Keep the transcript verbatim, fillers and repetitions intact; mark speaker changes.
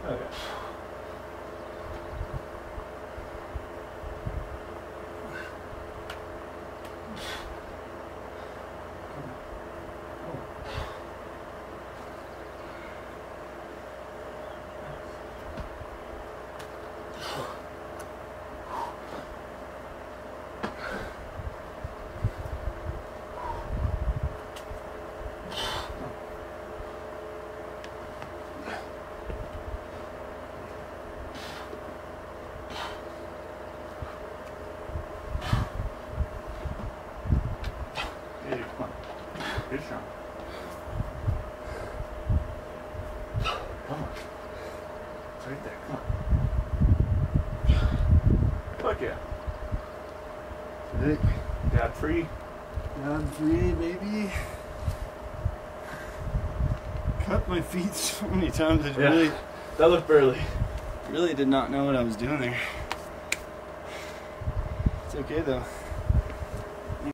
Speaker 1: Okay. Hey, come on. Good shot. Come on. It's right there. Come on. Fuck yeah.
Speaker 2: Right.
Speaker 1: Dab free.
Speaker 2: Dab free, baby. Cut my feet so many times. I
Speaker 1: Yeah.
Speaker 2: really,
Speaker 1: That looked burly.
Speaker 2: really did not know what I was doing there. It's okay though.